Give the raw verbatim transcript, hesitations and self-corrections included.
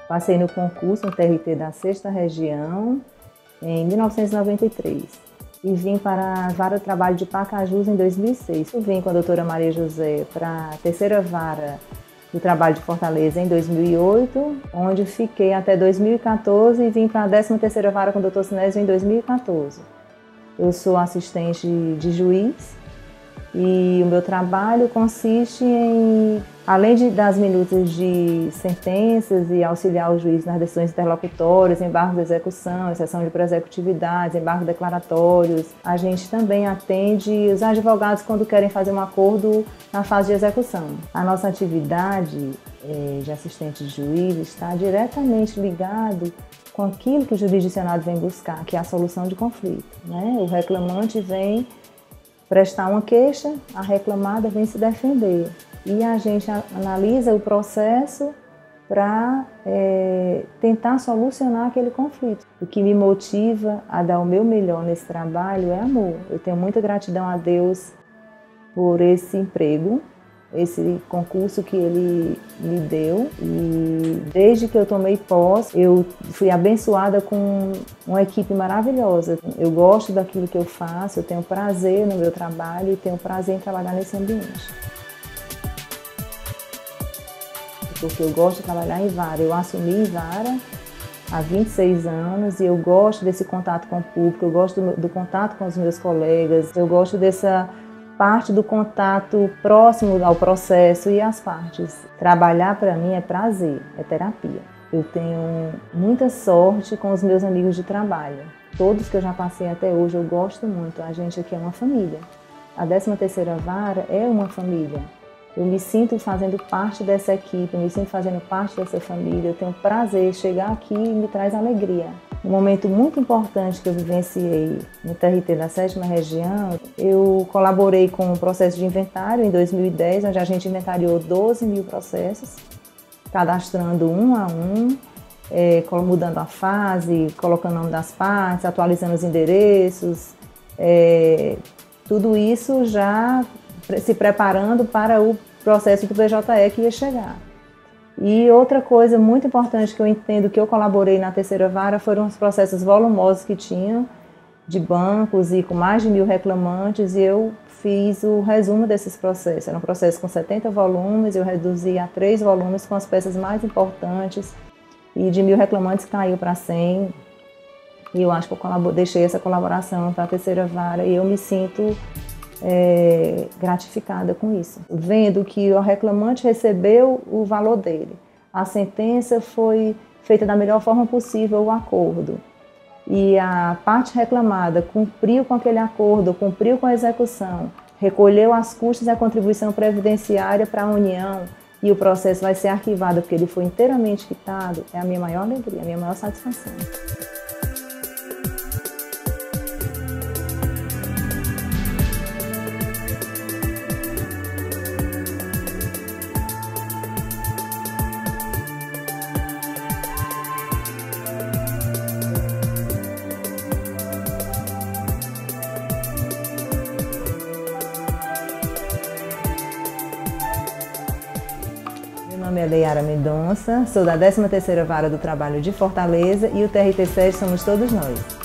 Passei no concurso no T R T da sexta Região em mil novecentos e noventa e três e vim para a Vara de Trabalho de Pacajus em dois mil e seis. Eu vim com a doutora Maria José para a terceira Vara do Trabalho de Fortaleza em dois mil e oito, onde fiquei até dois mil e quatorze e vim para a décima terceira Vara com o doutor Sinésio em dois mil e quatorze. Eu sou assistente de juiz e o meu trabalho consiste em, além de, das minutas de sentenças e auxiliar o juiz nas decisões interlocutórias, embargo de execução, exceção de pré-executividades, embargo declaratórios, a gente também atende os advogados quando querem fazer um acordo na fase de execução. A nossa atividade eh, de assistente de juiz está diretamente ligado com aquilo que o jurisdicionado vem buscar, que é a solução de conflito, né? O reclamante vem prestar uma queixa, a reclamada vem se defender e a gente analisa o processo para é, tentar solucionar aquele conflito. O que me motiva a dar o meu melhor nesse trabalho é amor. Eu tenho muita gratidão a Deus por esse emprego, esse concurso que Ele me deu, e desde que eu tomei posse, eu fui abençoada com uma equipe maravilhosa. Eu gosto daquilo que eu faço, eu tenho prazer no meu trabalho e tenho prazer em trabalhar nesse ambiente. Porque eu gosto de trabalhar em vara. Eu assumi vara há vinte e seis anos e eu gosto desse contato com o público, eu gosto do, do contato com os meus colegas, eu gosto dessa parte do contato próximo ao processo e às partes. Trabalhar para mim é prazer, é terapia. Eu tenho muita sorte com os meus amigos de trabalho. Todos que eu já passei até hoje eu gosto muito. A gente aqui é uma família. A décima terceira Vara é uma família. Eu me sinto fazendo parte dessa equipe, eu me sinto fazendo parte dessa família. Eu tenho prazer, chegar aqui me traz alegria. Um momento muito importante que eu vivenciei no T R T da sétima Região, eu colaborei com o processo de inventário em dois mil e dez, onde a gente inventariou doze mil processos, cadastrando um a um, é, mudando a fase, colocando o nome das partes, atualizando os endereços, é, tudo isso já se preparando para o processo do P J E que ia chegar. E outra coisa muito importante que eu entendo que eu colaborei na terceira vara foram os processos volumosos que tinham de bancos e com mais de mil reclamantes, e eu fiz o resumo desses processos. Era um processo com setenta volumes, eu reduzi a três volumes com as peças mais importantes, e de mil reclamantes caiu para cem, e eu acho que eu deixei essa colaboração para a terceira vara e eu me sinto É, gratificada com isso, vendo que o reclamante recebeu o valor dele, a sentença foi feita da melhor forma possível, o acordo, e a parte reclamada cumpriu com aquele acordo, cumpriu com a execução, recolheu as custas e a contribuição previdenciária para a União e o processo vai ser arquivado porque ele foi inteiramente quitado, é a minha maior alegria, a minha maior satisfação. Meu nome é Leiara Mendonça, sou da décima terceira Vara do Trabalho de Fortaleza e o T R T sete somos todos nós.